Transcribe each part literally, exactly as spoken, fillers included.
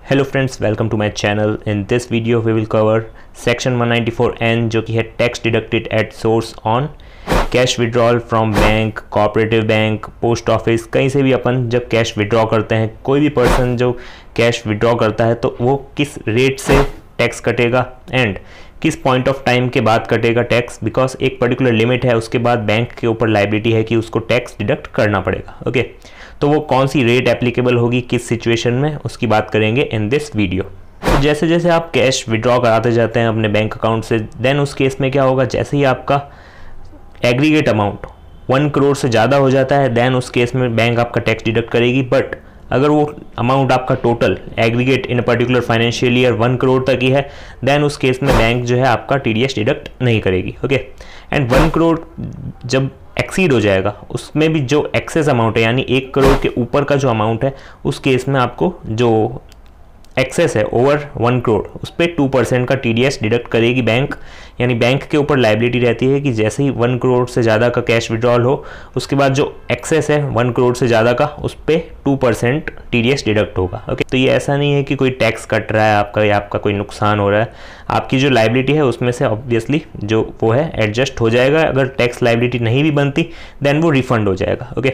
Hello friends, welcome to my channel. In this video we will cover section one ninety four N जो कि है tax deducted at source on cash withdrawal from bank, cooperative bank, post office. कहीं से भी अपन जब cash withdraw करते हैं, कोई भी पर्सन जो कैश विड्रॉ करता है तो वो किस रेट से टैक्स कटेगा एंड किस पॉइंट ऑफ टाइम के बाद कटेगा टैक्स, बिकॉज एक पर्टिकुलर लिमिट है, उसके बाद बैंक के ऊपर लायबिलिटी है कि उसको टैक्स डिडक्ट करना पड़ेगा। Okay okay? तो वो कौन सी रेट एप्लीकेबल होगी किस सिचुएशन में, उसकी बात करेंगे इन दिस वीडियो। तो जैसे जैसे आप कैश विड्रॉ कराते जाते हैं अपने बैंक अकाउंट से, देन उस केस में क्या होगा, जैसे ही आपका एग्रीगेट अमाउंट वन करोड़ से ज़्यादा हो जाता है, देन उस केस में बैंक आपका टैक्स डिडक्ट करेगी। बट अगर वो अमाउंट आपका total aggregate in a particular financial year one crore तक ही है, देन उस केस में बैंक जो है आपका टीडीएस डिडक्ट नहीं करेगी। ओके, एंड वन करोड़ जब एक्सीड हो जाएगा, उसमें भी जो एक्सेस अमाउंट है यानी एक करोड़ के ऊपर का जो अमाउंट है, उस केस में आपको जो एक्सेस है ओवर वन करोड़ उस पर टू परसेंट का टीडीएस डिडक्ट करेगी बैंक। यानी बैंक के ऊपर लायबिलिटी रहती है कि जैसे ही वन करोड़ से ज़्यादा का कैश विड्रॉल हो, उसके बाद जो एक्सेस है वन करोड़ से ज़्यादा का, उस पर टू परसेंट टीडीएस डिडक्ट होगा। ओके, तो ये ऐसा नहीं है कि कोई टैक्स कट रहा है आपका या आपका कोई नुकसान हो रहा है। आपकी जो लायबिलिटी है उसमें से ऑब्वियसली जो वो है एडजस्ट हो जाएगा। अगर टैक्स लायबिलिटी नहीं भी बनती, देन वो रिफंड हो जाएगा। ओके,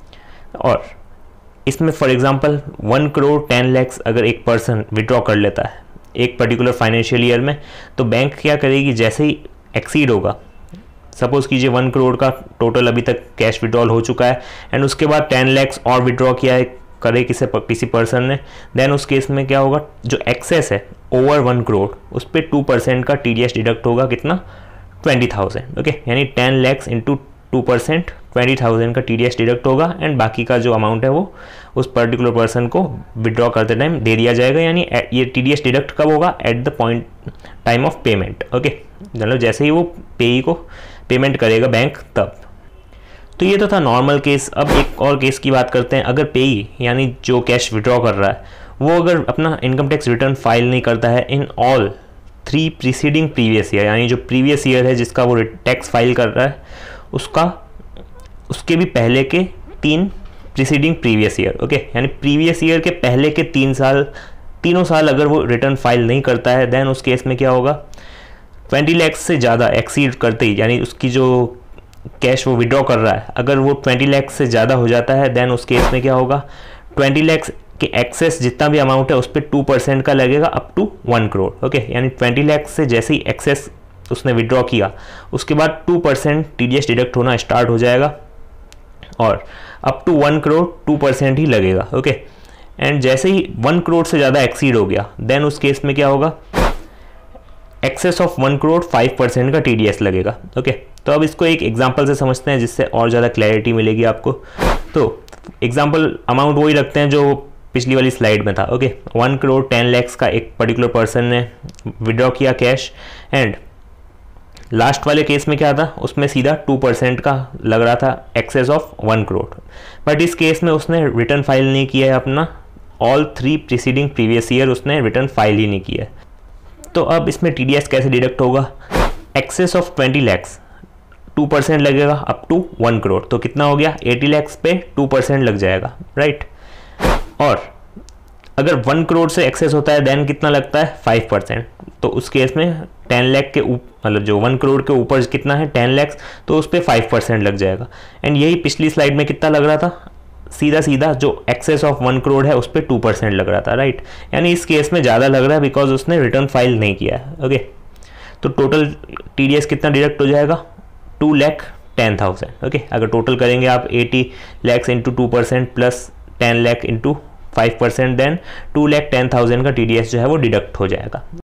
और इसमें for example one crore ten lakhs अगर एक पर्सन विड्रॉ कर लेता है एक पर्टिकुलर फाइनेंशियल ईयर में, तो बैंक क्या करेगी, जैसे ही एक्सीड होगा, सपोज कीजिए वन करोड़ का टोटल अभी तक कैश विड्रॉल हो चुका है एंड उसके बाद टेन लैक्स और विड्रॉ किया है करे किसी किसी पर्सन ने, देन उस केस में क्या होगा, जो एक्सेस है ओवर वन करोड़ उस पर टू परसेंट का टीडीएस डिडक्ट होगा। कितना? Twenty thousand. ओके, यानी ten lakhs into two percent twenty thousand का टीडीएस डिडक्ट होगा एंड बाकी का जो अमाउंट है वो उस पर्टिकुलर पर्सन को विड्रॉ करते टाइम दे दिया जाएगा। यानी ये टीडीएस डिडक्ट कब होगा? At the point time of payment. Okay, मतलब जैसे ही वो पेई को पेमेंट करेगा बैंक, तब। तो ये तो था नॉर्मल केस। अब एक और केस की बात करते हैं। अगर पेई यानी जो कैश विड्रॉ कर रहा है वो अगर अपना इनकम टैक्स रिटर्न फाइल नहीं करता है in all three preceding previous year, यानी जो प्रीवियस ईयर है जिसका वो टैक्स फाइल कर रहा है, उसका उसके भी पहले के तीन प्रीसीडिंग प्रीवियस ईयर। ओके, यानी प्रीवियस ईयर के पहले के तीन साल तीनों साल अगर वो रिटर्न फाइल नहीं करता है, देन उस केस में क्या होगा, ट्वेंटी लैक्स से ज़्यादा एक्सीड करते ही, यानी उसकी जो कैश वो विड्रॉ कर रहा है अगर वो ट्वेंटी लैक्स से ज़्यादा हो जाता है, देन उस केस में क्या होगा, ट्वेंटी लैक्स के एक्सेस जितना भी अमाउंट है उस पर टू परसेंट का लगेगा up to one crore. Okay, यानी ट्वेंटी लैक्स से जैसे ही एक्सेस उसने विड्रॉ किया, उसके बाद टू परसेंट टीडीएस डिडक्ट होना स्टार्ट हो जाएगा और up to one crore two percent ही लगेगा। ओके, एंड जैसे ही वन करोड़ से ज़्यादा एक्सीड हो गया, देन उस केस में क्या होगा, excess of one crore five percent का टीडीएस लगेगा। ओके, तो अब इसको एक एग्जांपल से समझते हैं जिससे और ज़्यादा क्लैरिटी मिलेगी आपको। तो एग्जांपल अमाउंट वही रखते हैं जो पिछली वाली स्लाइड में था। Okay, one crore ten lakhs का एक पर्टिकुलर पर्सन ने विड्रॉ किया कैश एंड लास्ट वाले केस में क्या था, उसमें सीधा टू परसेंट का लग रहा था excess of one crore. But इस केस में उसने रिटर्न फाइल नहीं किया है अपना, all three preceding previous year उसने रिटर्न फाइल ही नहीं किया है। तो अब इसमें टीडीएस कैसे डिडक्ट होगा, excess of twenty lakhs two percent लगेगा अप टू वन करोड़, तो कितना हो गया, एटी लैक्स पे टू परसेंट लग जाएगा, राइट। और अगर वन करोड़ से एक्सेस होता है देन कितना लगता है, फाइव परसेंट। तो उस केस में टेन लाख के ऊपर, मतलब जो वन करोड़ के ऊपर कितना है, टेन लैक्स, तो उस पर फाइव परसेंट लग जाएगा। एंड यही पिछली स्लाइड में कितना लग रहा था, सीधा सीधा जो एक्सेस ऑफ वन करोड़ है उस पर टू परसेंट लग रहा था, राइट। यानी इस केस में ज़्यादा लग रहा है बिकॉज उसने रिटर्न फाइल नहीं किया है। ओके, तो टोटल टीडीएस कितना डिडक्ट हो जाएगा, two lakh ten thousand. Okay, अगर टोटल करेंगे आप eighty lakhs into two percent plus ten lakh into five percent, then two lakh ten thousand का टीडीएस जो है वो डिडक्ट हो जाएगा।